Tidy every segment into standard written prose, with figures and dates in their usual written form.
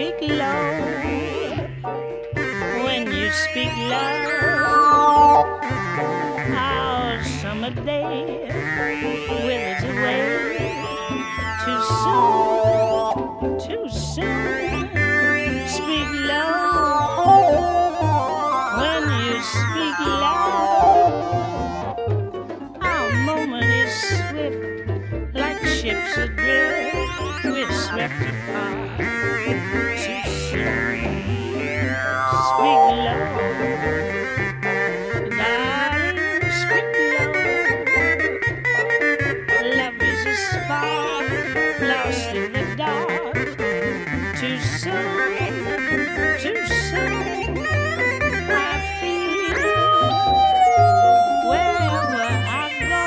speak low, when you speak loud, our summer day withers away too soon, too soon. Speak low, when you speak loud, our moment is swift, like ships adrift, we're swept apart too soon. Speak low, darling, speak low. Love is a spark lost in the dark. Too soon, too soon. I feel wherever I go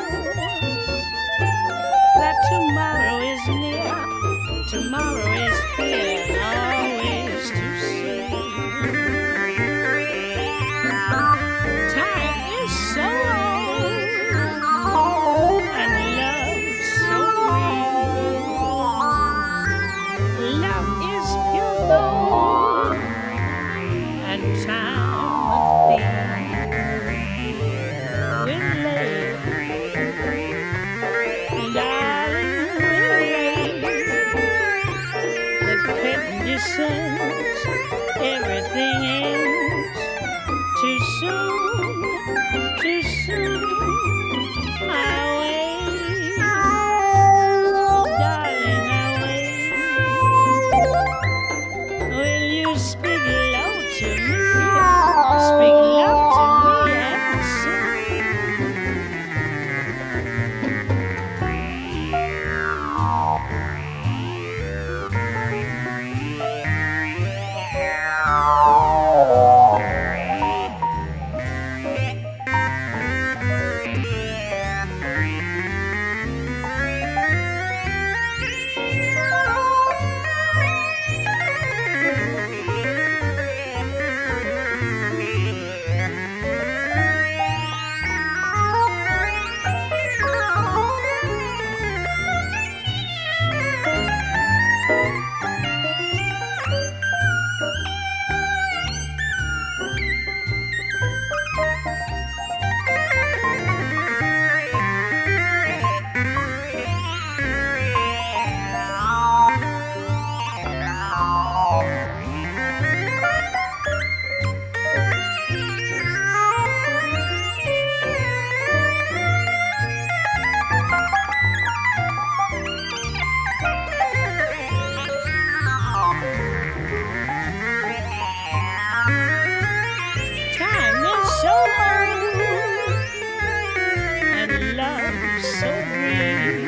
that tomorrow is near, tomorrow is here, always too soon. Time is so old and love so green. Love is pure gold and time a thief. We're late, darling, we're late. The curtain descends, everything ends. Too soon, too soon. I wait, darling, I wait. Will you speak low to me? Speak low to me and soon. Time is so old and love so green.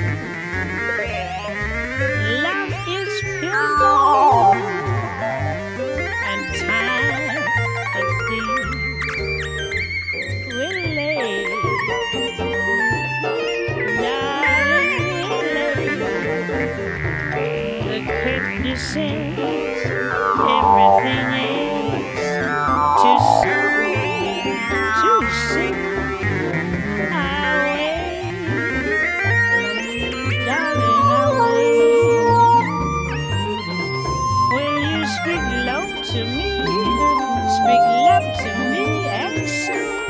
Love is pure gold and time a thief. We're late, darling, we're late. The curtain descends, everything ends. Too soon, too soon. I wait, darling, I wait. Will you speak low to me? Speak low to me and soon.